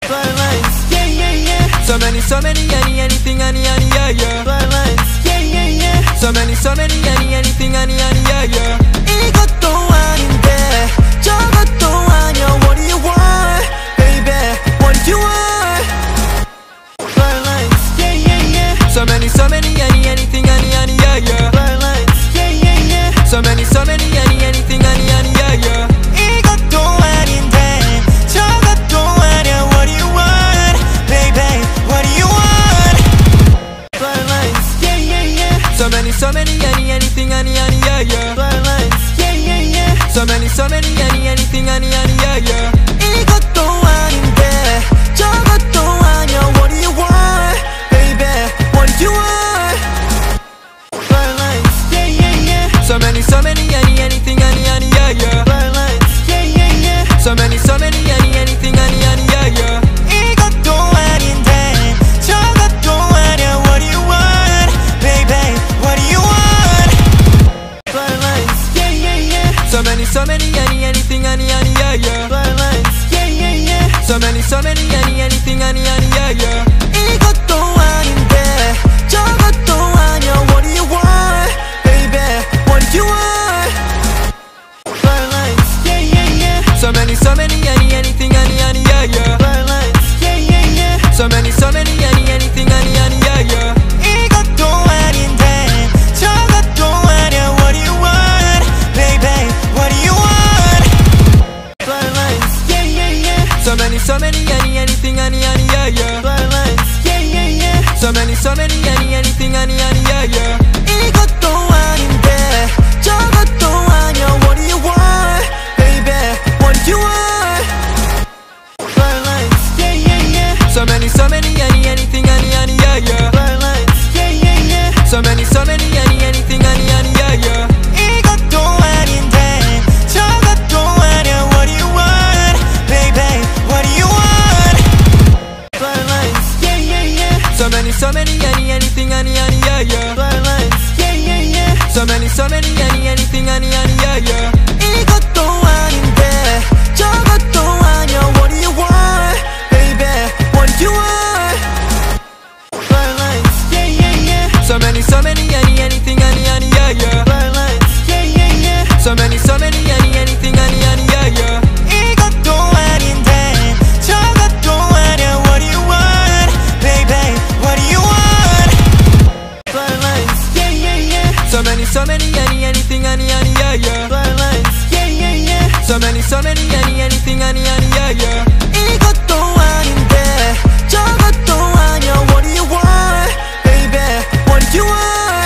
Lines, yeah, yeah, yeah. So many, anything, yeah, yeah. Lines, yeah, yeah, yeah. So many, anything, yeah, yeah. 이것도 아닌데 저것도 아니야. What do you want, baby? What do you want? Lines, yeah, yeah, yeah. So many, anything, yeah, yeah. Lines, yeah, yeah, yeah. So many, anything, yeah, yeah. 이것도 아닌데 저것도 아니야. What do you want, baby? What do you want? Lines, yeah, yeah, yeah. So many, anything, yeah, yeah. Lines, yeah, yeah, yeah. So many, anything, yeah, yeah. 이것도 아닌데 저것도 아니야. What do you want, baby? What do you want? Lines, yeah, yeah, yeah. So many, anything, yeah, yeah. Lines, yeah, yeah, yeah. So many, anything, yeah, yeah. 이것도 아닌데 저것도 아니야. What do you want, baby? What do you want? Lines, yeah, yeah, yeah. So many, anything, yeah, yeah. Lines, yeah, yeah, yeah. So many, anything, yeah, yeah. 이것도 아닌데 저것도 아니야. What do you want, baby? What do you want? Lines, yeah, yeah, yeah. So many, anything, yeah, yeah. Lines, yeah, yeah, yeah. So many, anything, yeah, yeah. 이것도 아닌데 저것도 아니야. What do you want, baby? What do you want? Lines, yeah, yeah, yeah. So many, anything, yeah, yeah. Lines, yeah, yeah, yeah. So many, anything, yeah, yeah. 이것도 아닌데 저것도 아니야. What do you want, baby? What do you want? Lines, yeah, yeah, yeah. So many, anything, yeah, yeah. Lines, yeah, yeah, yeah. So many, anything, yeah, yeah. 이것도 아닌데 저것도 아니야. What do you want, baby? What do you want? Lines, yeah, yeah, yeah. So many, anything, yeah, yeah. Lines, yeah, yeah, yeah. So many, anything, yeah, yeah. 이것도 아닌데 저것도 아니야. What do you want, baby? What do you want? Lines, yeah, yeah, yeah. So many, anything, yeah, yeah. Lines, yeah, yeah, yeah. So many, anything, yeah, yeah. 이것도 아닌데 저것도 아니야. What do you want, baby? What do you want? Lines, yeah, yeah, yeah. So many, anything, yeah, yeah. Lines, yeah, yeah, yeah. So many, anything, yeah, yeah. 이것도 아닌데 저것도 아니야. What do you want, baby? What do you want?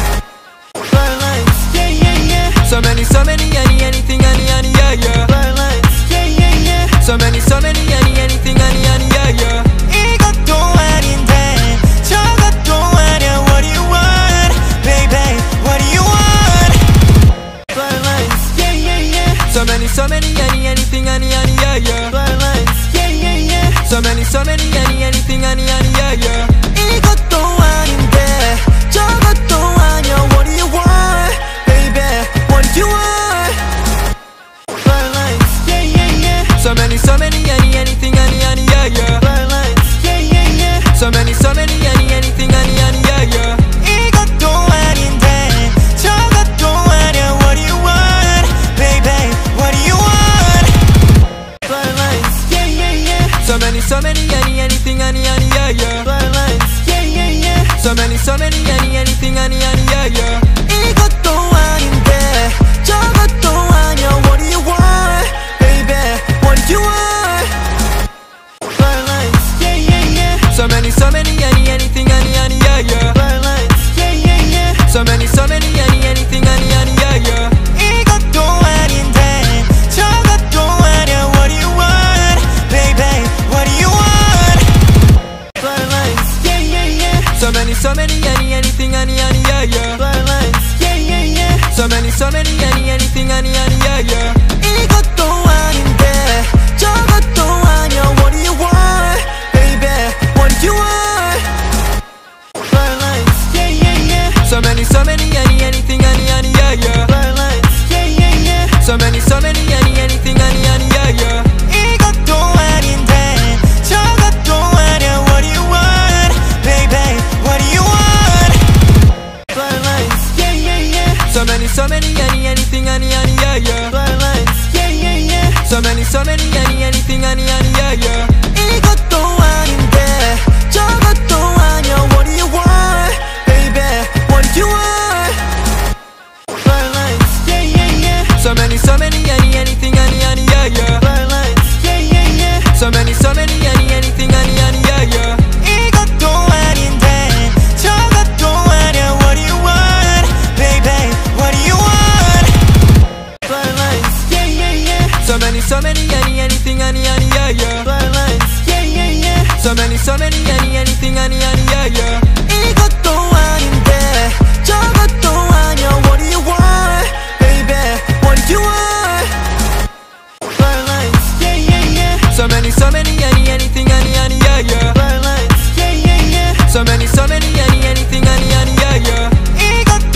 Lines, yeah, yeah, yeah. So many, anything, yeah, yeah. Lines, yeah, yeah, yeah. So many, anything, yeah, yeah. 이것도 아닌데 저것도 아니야. What do you want, baby? What do you want? Lines, yeah, yeah, yeah. So many, anything, yeah, yeah. Lines, yeah, yeah, yeah. So many, anything, yeah, yeah. 이것도 아닌데 저것도 아니야. What do you want, baby? What do you want? Lines, yeah, yeah, yeah. So many, anything, yeah, yeah. Lines, yeah, yeah, yeah. So many, anything, yeah, yeah. 이것도 아닌데 저것도 아니야. What do you want, baby? What do you want? Lines, yeah, yeah, yeah. So many, anything, yeah, yeah. Lines, yeah, yeah, yeah. So many, anything, yeah, yeah. 이것도 아닌데 저것도 아니야. What do you want, baby? What do you want? Lines, yeah, yeah, yeah. So many, anything, yeah, yeah. Lines, yeah, yeah, yeah. So many, anything, yeah, yeah. 이것도 아닌데 저것도 아니야. What do you want, baby? What do you want? Lines, yeah, yeah, yeah. So many, anything, yeah, yeah. Lines, yeah, yeah, yeah. So many, anything, yeah, yeah. 이것도 아닌데 저것도 아니야. What do you want, baby? What do you want? Lines, yeah, yeah, yeah. So many, anything, yeah, yeah. Lines, yeah, yeah, yeah. So many, anything, yeah, yeah. 이것도 아닌데 anything, yeah, yeah. Bright lights, yeah, yeah, yeah. So many, anything, yeah, yeah. 이것도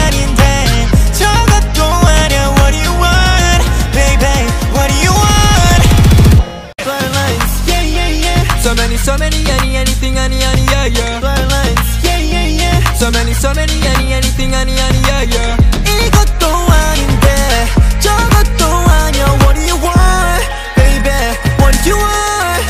아닌데 저것도 아냐. What do you want, baby? What do you want? Bright lights, yeah, yeah, yeah. So many, anything, yeah, yeah. Bright lights, yeah, yeah, yeah. So many, anything, yeah, yeah. 이것도 아닌데 저것도 아냐. What do you want, baby? What do you want?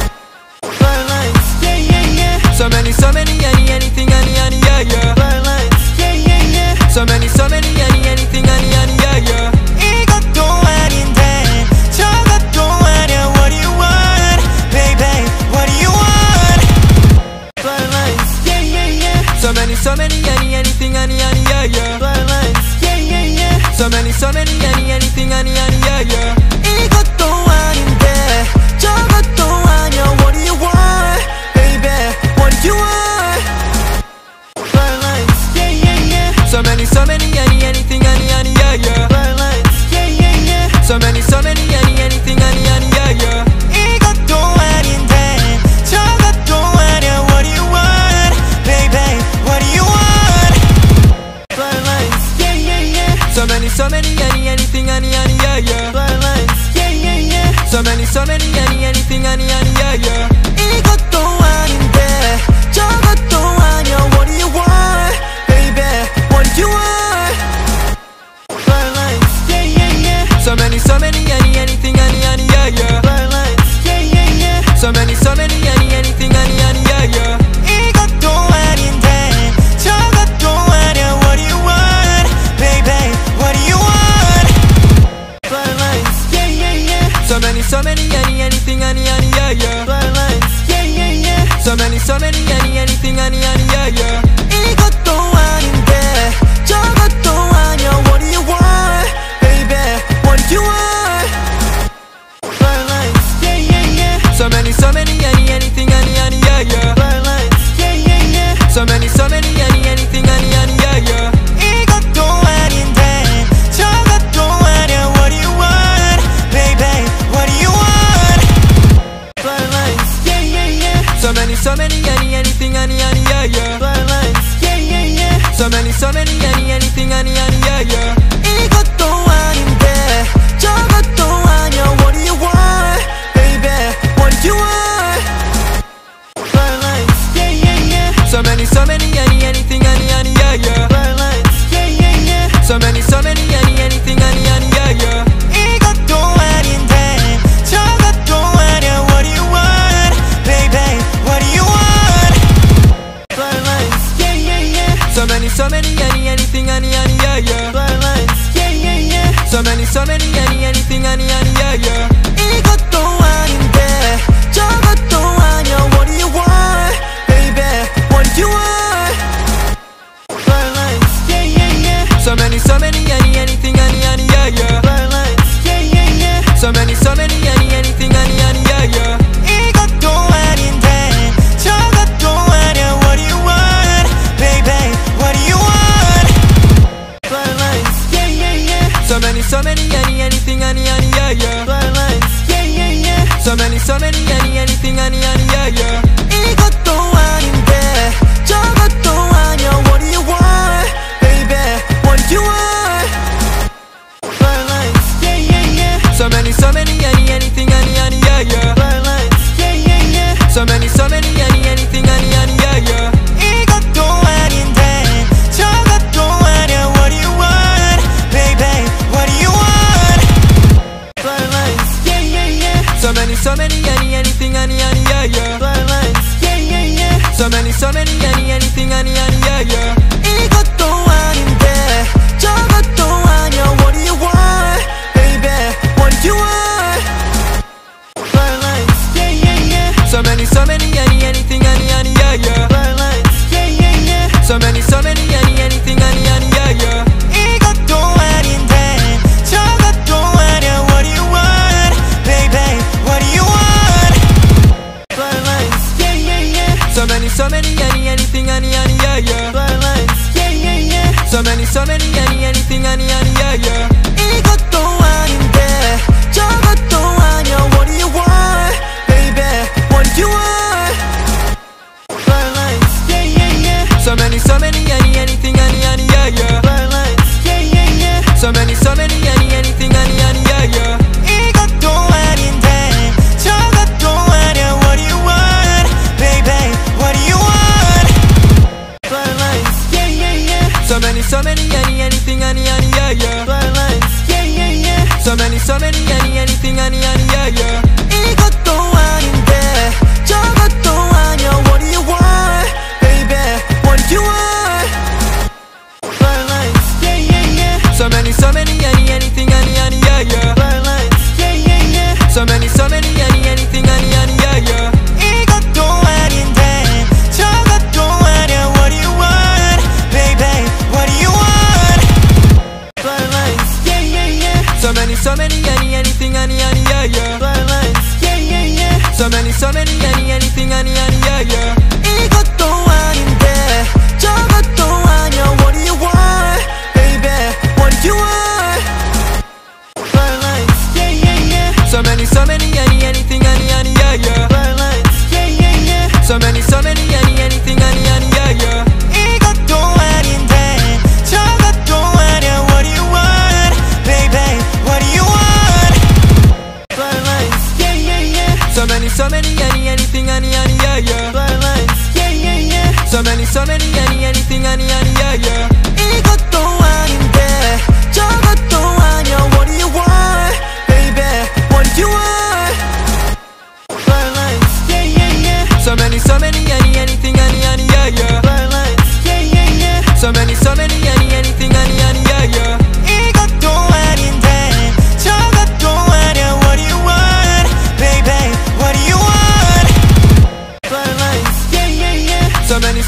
Bright lights, yeah, yeah, yeah. So many, anything, yeah, yeah. Bright lights, yeah, yeah, yeah. So many, anything, yeah, yeah. 이것도 아닌데 저것도 아냐. What do you want, baby? What do you want? Bright lights, yeah, yeah, yeah. So many, anything, yeah, yeah. Bright lights, yeah, yeah, yeah. So many, anything, yeah, yeah. 이것도 아닌데 저것도 아냐. What do you want, baby? What do you want? Bright lights, yeah, yeah, yeah. So many, anything, yeah, yeah. Bright lights, yeah, yeah, yeah. So many, anything, yeah, yeah. 이것도 아닌데 저것도 아냐. What do you want, baby? What do you want? Bright lights, yeah, yeah, yeah. So many, anything, yeah, yeah. Bright lights, yeah, yeah, yeah. So many, anything, yeah, yeah. 이것도 아닌데 저것도 아냐. What do you want, baby? What do you want? Bright lights, yeah, yeah, yeah. So many, anything, yeah, yeah. Bright lights, yeah, yeah, yeah. So many, anything, yeah, yeah. 이것도 아닌데 저것도 아냐. What do you want, baby? What do you want? Bright lights, yeah, yeah, yeah. So many, anything, yeah, yeah. Bright lights, yeah, yeah, yeah. So many, anything, yeah, yeah. 이것도 아닌데 저것도 아냐. What do you want, baby? What do you want? Bright lights, yeah, yeah, yeah. So many, anything, yeah, yeah. Bright lights, yeah, yeah, yeah. So many, anything, yeah, yeah. 이것도 아닌데 저것도 아냐. What do you want, baby? What do you want? Bright lights, yeah, yeah, yeah. So many, anything, yeah, yeah. Bright lights, yeah, yeah, yeah. So many, anything, yeah, yeah. 이것도 아닌데 저것도 아냐. What do you want, baby? What do you want? Bright lights, yeah, yeah, yeah. So many, anything, yeah, yeah. Bright lights, yeah, yeah, yeah. So many, anything, yeah, yeah. 이것도 아닌데 저것도 아냐. What do you want, baby? What do you want? Bright lights, yeah, yeah, yeah. So many, anything, yeah, yeah. Bright lights, yeah, yeah, yeah. So many, anything, yeah, yeah. 이것도 아닌데 저것도 아냐. What do you want, baby? What do you want? Bright lights, yeah, yeah, yeah. So many, anything, yeah, yeah. Bright lights, yeah, yeah, yeah. So many, anything, yeah, yeah. 이것도 아닌데 저것도 아냐. What do you want, baby? What do you want? Bright lights, yeah, yeah, yeah. So many, anything, yeah, yeah. Bright lights, yeah, yeah, yeah. So many, anything, yeah, yeah. 이것도 아닌데 저것도 아냐. What do you want, baby? What do you want? Bright lights, yeah, yeah, yeah. So many, anything, yeah, yeah. Bright lights, yeah, yeah, yeah. So many, anything, yeah, yeah. 이것도 아닌데 저것도 아냐. What do you want, baby? What do you want? Bright lights, yeah, yeah, yeah. So many, anything, yeah, yeah. Bright lights, yeah, yeah, yeah. So many, anything, yeah, yeah. 이것도 아닌데 저것도 아냐. What do you want, baby? What do you want? Bright lights, yeah, yeah, yeah. So many, anything, yeah, yeah. Bright lights, yeah, yeah, yeah. So many, anything, yeah, yeah. 이것도 아닌데 저것도 아냐. What do you want, baby? What do you want? Bright lights, yeah, yeah, yeah. So many, anything, yeah, yeah. Bright lights, yeah, yeah, yeah. So many, anything, yeah, yeah. 이것도 아닌데 저것도 아냐. What do you want, baby?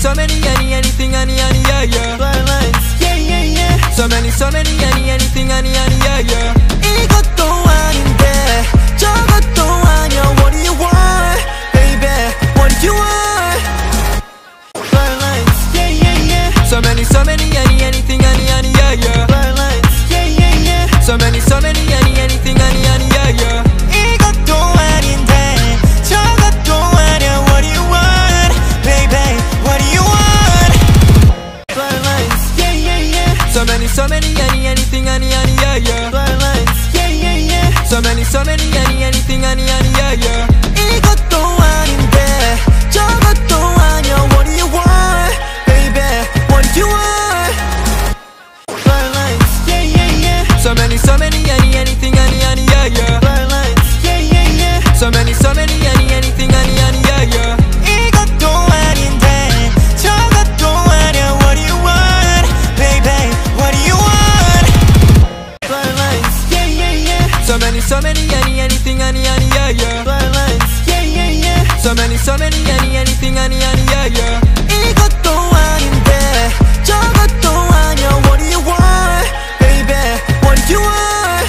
so many, anything, yeah, yeah. Fine lines, yeah, yeah, yeah. So many, anything, yeah, yeah. 이것도 아닌데 저것도 아니야. What do you want, baby? What do you want? Fine lines, yeah, yeah, yeah. So many, anything, yeah, yeah. Fine lines, yeah, yeah, yeah. So many, anything, yeah, yeah. 이것도 아닌데 저것도 아니야. What do you want, baby? What do you want? Fine lines, yeah, yeah, yeah. So many, anything, yeah, yeah. Fine lines, yeah, yeah, yeah. So many, anything, yeah, yeah. 이것도 아닌데 저것도 아니야. What do you want, baby? What do you want? Fine lines, yeah, yeah, yeah. So many, anything, yeah, yeah. Fine lines, yeah, yeah, yeah. So many, anything, yeah, yeah. 이것도 아닌데 저것도 아니야. What do you want, baby? What do you want? Fine lines, yeah, yeah, yeah. So many, anything, yeah, yeah. Fine lines, yeah, yeah, yeah. So many, anything, yeah, yeah. 이것도 아닌데 저것도 아니야. What do you want, baby? What do you want?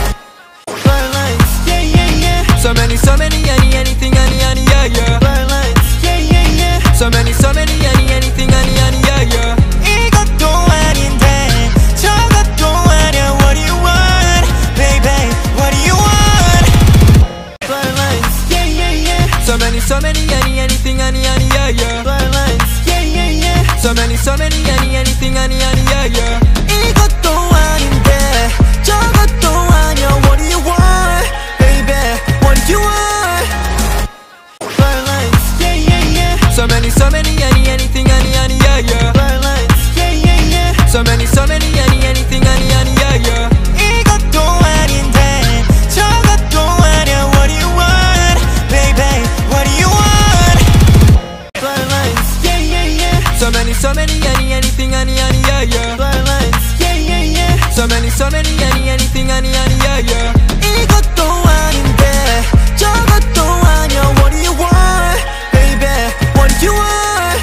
Fine lines, yeah, yeah, yeah. So many, anything, yeah, yeah. Fine lines, yeah, yeah, yeah. So many, anything, yeah, yeah. 이것도 아닌데 저것도 아니야. What do you want, baby? What do you want? Fine lines, yeah, yeah, yeah. So many, anything, yeah, yeah. Fine lines, yeah, yeah, yeah. So many, anything, yeah, yeah. 이것도 아닌데 저것도 아니야. What do you want, baby? What do you want? Fine lines, yeah, yeah, yeah. So many, anything, yeah, yeah. Fine lines, yeah, yeah, yeah. So many, anything, yeah, yeah. 이것도 아닌데 저것도 아니야. What do you want, baby? What do you want? Fine lines, yeah, yeah, yeah. So many, anything, yeah, yeah. Fine lines, yeah, yeah, yeah. So many, anything, yeah, yeah. 이것도 아닌데 저것도 아니야. What do you want, baby? What do you want?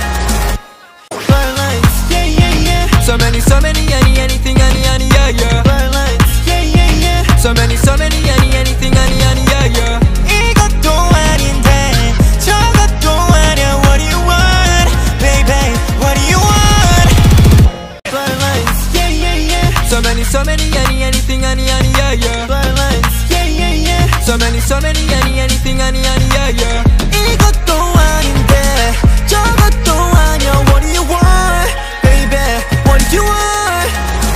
Fine lines, yeah, yeah, yeah. So many, anything, yeah, yeah. Fine lines, yeah, yeah, yeah. So many, anything, yeah, yeah. 이것도 아닌데 저것도 아니야. What do you want, baby? What do you want? Fine lines, yeah, yeah, yeah. So many, anything, yeah, yeah. Fine lines, yeah, yeah, yeah. So many, anything, yeah, yeah. 이것도 아닌데 저것도 아니야. What do you want, baby? What do you want?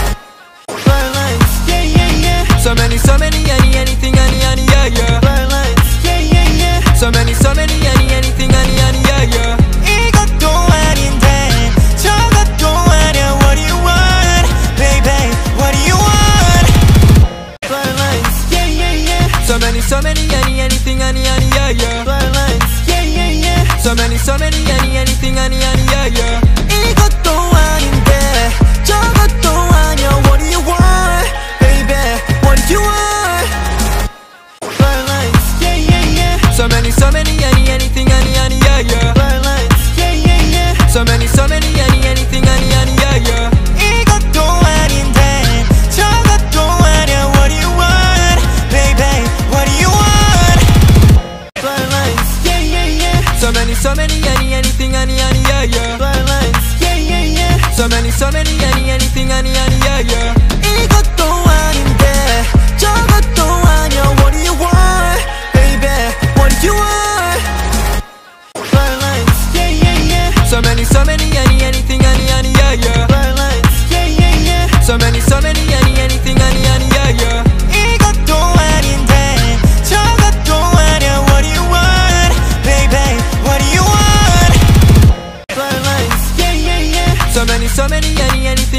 Fine lines, yeah, yeah, yeah. So many, anything, yeah, yeah. Fine lines, yeah, yeah, yeah. So many, anything, yeah, yeah. 이것도 아닌데 저것도 아니야. What do you want, baby? What do you want? Fine lines, yeah, yeah, yeah. So many, anything, yeah, yeah. Fine lines, yeah, yeah, yeah. So many, anything, yeah, yeah. 이것도 아닌데 저것도 아니야. What do you want, baby? What do you want? Fine lines, yeah, yeah, yeah. So many, anything, yeah, yeah. Fine lines, yeah, yeah, yeah. So many, anything, yeah, yeah. 이것도 아닌데 저것도 아니야. What do you want, baby? What do you want? Fine lines, yeah, yeah, yeah. So many, anything, yeah, yeah. Fine lines, yeah, yeah, yeah. So many, anything, yeah, yeah. 이것도 아닌데 저것도 아니야. What do you want, baby? What do you want? Fine lines, yeah, yeah, yeah. So many, anything, yeah, yeah. Fine lines, yeah, yeah, yeah. So many, anything, yeah, yeah. 이것도 아닌데 저것도 아니야. What do you want, baby? What do you want? Fine lines, yeah, yeah, yeah. So many, anything,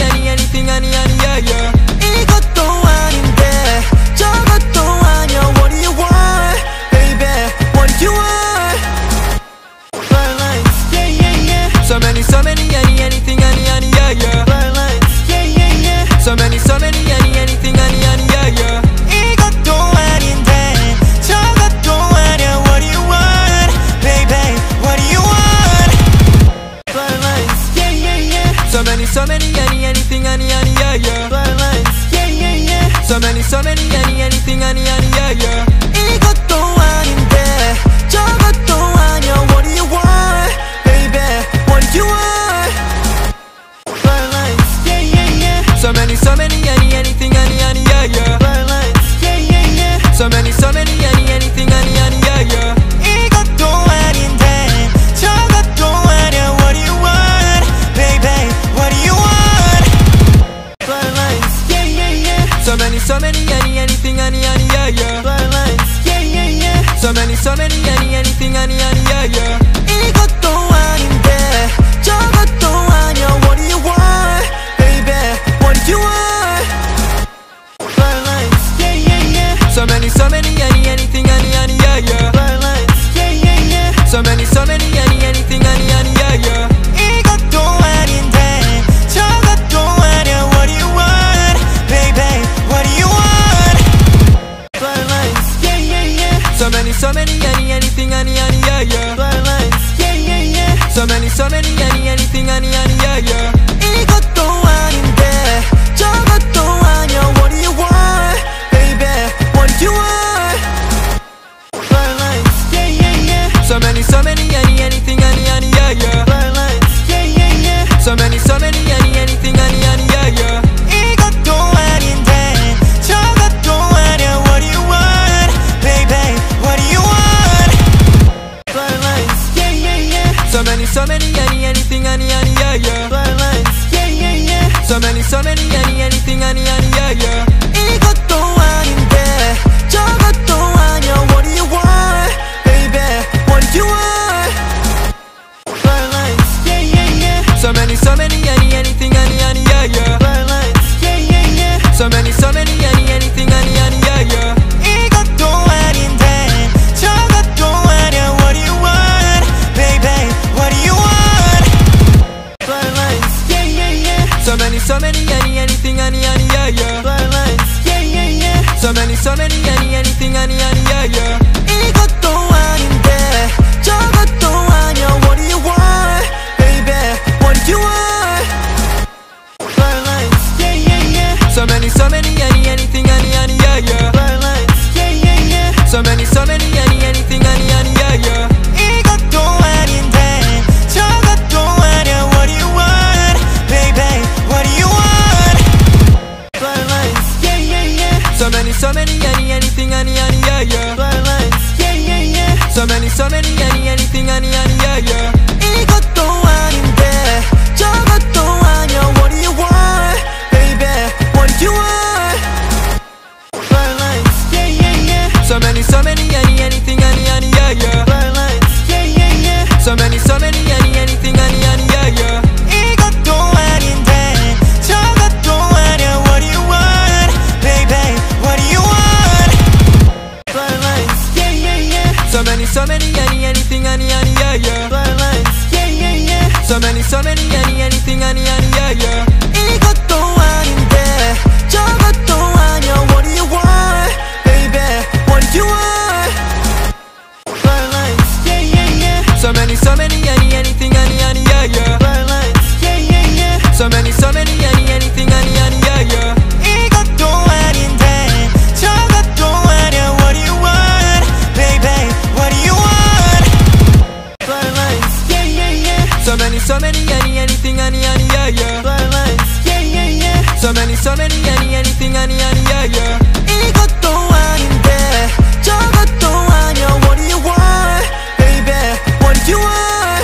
anything, yeah, yeah. 이것도 아닌데 저것도 아니야. What do you want, baby? What do you want? Fine lines, yeah, yeah, yeah. So many, anything, yeah, yeah. Fine lines, yeah, yeah, yeah. So many, anything, yeah, yeah. 이것도 아닌데 저것도 아니야. What do you want, baby? What do you want? Fine lines, yeah, yeah, yeah. So many, anything, yeah, yeah. Fine lines, yeah, yeah, yeah. So many, anything, yeah, yeah. 이것도 아닌데 저것도 아니야. What do you want, baby? What do you want? Fine lines, yeah, yeah, yeah. So many, anything, yeah, yeah. Fine lines, yeah, yeah, yeah. So many, anything, yeah, yeah. 이것도 아닌데 저것도 아니야. What do you want, baby? What do you want? Fine lines, yeah, yeah, yeah. So many, anything, yeah, yeah. Fine lines, yeah, yeah, yeah. So many, anything, yeah, yeah. 이것도 아닌데 저것도 아니야. What do you want, baby? What do you want? Fine lines, yeah, yeah, yeah. So many, anything, yeah, yeah. Fine lines, yeah, yeah, yeah. So many, anything, yeah, yeah. 이것도 아닌데 저것도 아니야. What do you want, baby? What do you want? Fine lines, yeah, yeah, yeah. So many, anything, yeah, yeah. Fine lines, yeah, yeah, yeah. So many, anything, yeah, yeah. 이것도 아닌데 저것도 아니야. What do you want, baby? What do you want? Fine lines, yeah, yeah, yeah. So many, anything, yeah, yeah. Fine lines, yeah, yeah, yeah. So many, anything, yeah, yeah. 이것도 아닌데 저것도 아니야. What do you want, baby? What do you want? Fine lines, yeah, yeah, yeah. So many, anything, yeah, yeah. Fine lines, yeah, yeah, yeah. So many, anything, yeah, yeah. 이것도 아닌데 저것도 아니야. What do you want, baby? What do you want? Fine lines, yeah, yeah, yeah. So many, anything, yeah, yeah. Fine lines, yeah, yeah, yeah. So many, anything, yeah, yeah. 이것도 아닌데 저것도 아니야. What do you want, baby? What do you want? Fine lines, yeah, yeah, yeah. So many, anything, yeah, yeah. Fine lines, yeah, yeah, yeah. So many, anything, yeah, yeah. 이것도 아닌데 저것도 아니야. What do you want, baby? What do you want? Fine lines, yeah, yeah, yeah. So many, anything, yeah, yeah. Fine lines, yeah, yeah, yeah. So many, anything, yeah, yeah. 이것도 아닌데 저것도 아니야. What do you want, baby? What do you want? Fine lines, yeah, yeah, yeah. So many, anything, yeah, yeah. Fine lines, yeah, yeah, yeah. So many, anything, yeah, yeah. 이것도 아닌데 저것도 아니야. What do you want, baby? What do you want? Fine lines, yeah, yeah, yeah. So many, anything, yeah, yeah. Fine lines, yeah, yeah, yeah. So many, anything, yeah, yeah. 이것도 아닌데 저것도 아니야. What do you want, baby? What do you want? Fine lines, yeah, yeah, yeah. So many, anything, yeah, yeah. Fine lines, yeah, yeah, yeah. So many, anything, yeah, yeah. 이것도 아닌데 저것도 아니야. What do you want, baby? What do you want? Fine lines, yeah, yeah, yeah. So many, anything, yeah, yeah. Fine lines, yeah, yeah, yeah. So many, anything, yeah, yeah. 이것도 아닌데 저것도 아니야. What do you want, baby? What do you want? Fine lines, yeah, yeah, yeah. So many, anything, yeah, yeah. Fine lines, yeah, yeah, yeah. So many, anything, yeah, yeah. 이것도 아닌데 저것도 아니야. What do you want, baby? What do you want?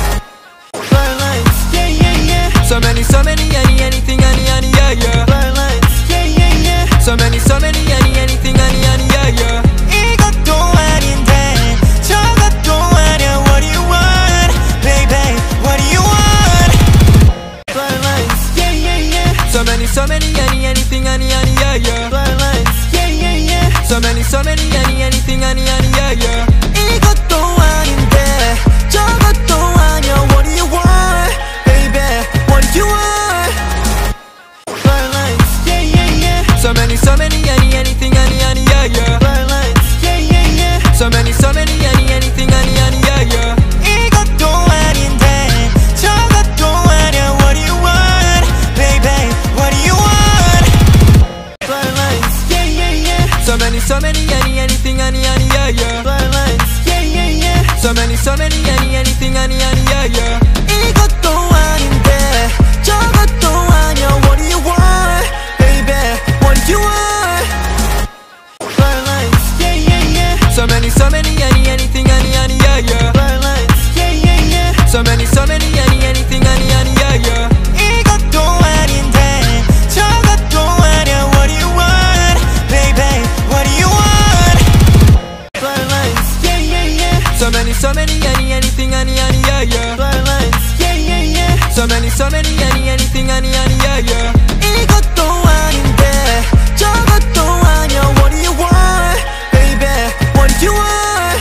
Fine lines, yeah, yeah, yeah. So many, anything, yeah, yeah. Fine lines, yeah, yeah, yeah. So many, anything, yeah, yeah. 이것도 아닌데 저것도 아니야. What do you want, baby? What do you want? Fine lines, yeah, yeah, yeah. So many, anything, yeah, yeah. Fly lines, yeah, yeah, yeah. So many, anything, yeah, yeah. 이것도 아닌데 저것도 아니야. What do you want, baby? What do you want? Fly lines, yeah, yeah, yeah. So many, anything, yeah, yeah. Fly lines, yeah, yeah, yeah. So many, anything, yeah, yeah. 이것도 아닌데 저것도 아니야. What do you want, baby? What do you want? Fly lines, yeah, yeah, yeah. So many, anything, yeah, yeah. Fly lines, yeah, yeah, yeah. So many, anything, yeah, yeah. 이것도 아닌데 저것도 아니야. What do you want, baby? What do you want? Fly lines, yeah, yeah, yeah. So many, anything, yeah, yeah. Fly lines, yeah, yeah, yeah. So many, anything, yeah, yeah. 이것도 아닌데 저것도 아니야. What do you want, baby? What do you want? Fly lines, yeah, yeah, yeah. So many, anything, yeah, yeah. Fly lines, yeah, yeah, yeah. So many, anything, yeah, yeah. 이것도 아닌데 저것도 아니야. What do you want, baby? What do you want?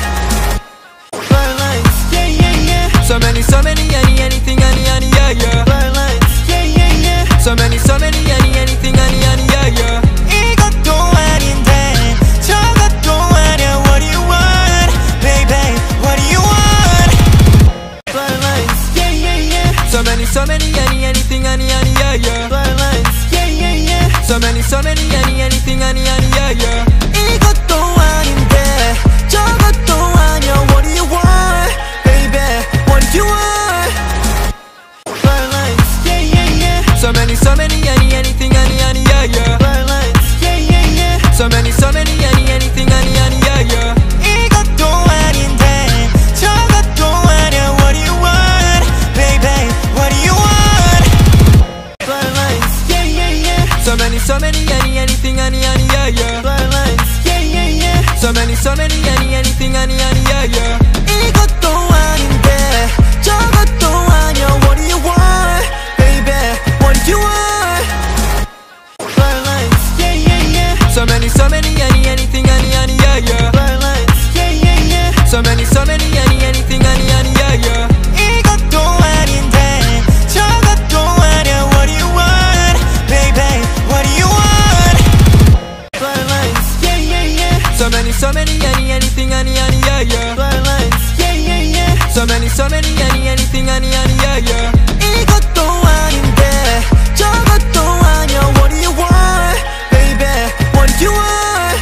Fly lines, yeah, yeah, yeah. So many, anything, yeah, yeah. Fly lines, yeah, yeah, yeah. So many, anything, yeah, yeah. 이것도 아닌데 저것도 아니야. What do you want, baby? What do you want? Fly lines, yeah, yeah, yeah. So many, anything, yeah, yeah. Fly lines, yeah, yeah, yeah. So many, anything, yeah, yeah. 이것도 아닌데 저것도 아니야. What do you want, baby? What do you want? Fly lines, yeah, yeah, yeah. So many, anything, yeah, yeah. Fly lines, yeah, yeah, yeah. So many, anything, yeah, yeah. 이것도 아닌데 저것도 아니야. What do you want, baby? What do you want? Fly lines, yeah, yeah, yeah. So many, anything, yeah, yeah. Fly lines, yeah, yeah, yeah. So many, anything, yeah, yeah. 이것도 아닌데 저것도 아니야. What do you want, baby? What do you want? Fly lines, yeah, yeah, yeah. So many, anything, yeah, yeah. Fly lines, yeah, yeah, yeah. So many, anything, yeah, yeah. 이것도 아닌데 저것도 아니야. What do you want, baby? What do you want? Fly lines, yeah, yeah, yeah. So many, anything, yeah, yeah. Fly lines, yeah, yeah, yeah. So many, anything, yeah, yeah. 이것도 아닌데 저것도 아니야. What do you want, baby? What do you want?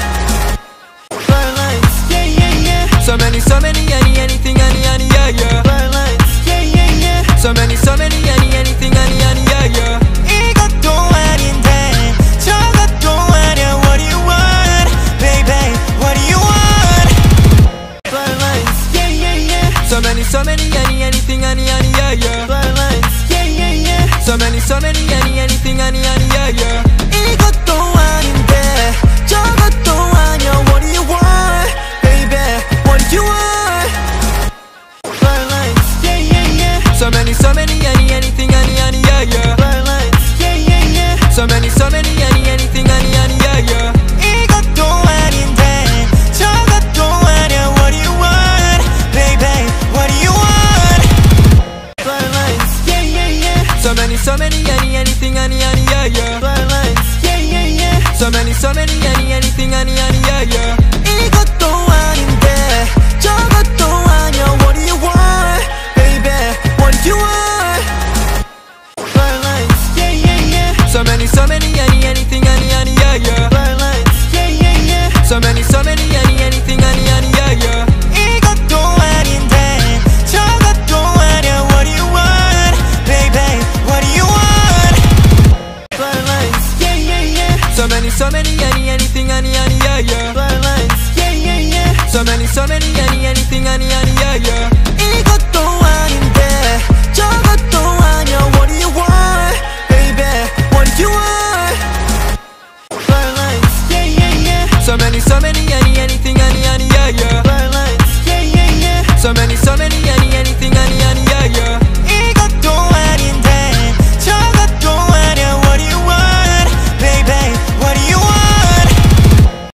Fly lines, yeah, yeah, yeah. So many, anything, yeah, yeah. Fly lines, yeah, yeah, yeah. So many, anything, yeah, yeah. 이것도 아닌데 저것도 아니야. What do you want, baby? What do you want? Fly lines, yeah, yeah, yeah. So many, anything, yeah, yeah. Fly lines, yeah, yeah, yeah. So many, anything, yeah, yeah. 이것도 아닌데 저것도 아니야. What do you want, baby? What do you want? Fly lines, yeah, yeah, yeah. So many, anything, yeah, yeah. Fly lines, yeah, yeah, yeah. So many, anything, yeah, yeah. 이것도 아닌데 저것도 아니야. What do you want, baby? What do you want? Fly lines, yeah, yeah, yeah. So many, anything, yeah, yeah. Fly lines, yeah, yeah, yeah. So many, anything, yeah, yeah. 이것도 아닌데 저것도 아니야. What do you want, baby? What do you want? Fly lines, yeah, yeah, yeah. So many, anything, yeah, yeah. Fly lines, yeah, yeah, yeah. So many, anything, yeah, yeah. 이것도 아닌데 저것도 아니야. What do you want, baby? What do you want? Fly lines, yeah, yeah, yeah. So many, anything, yeah, yeah. Fly lines, yeah, yeah, yeah. So many, anything, yeah, yeah.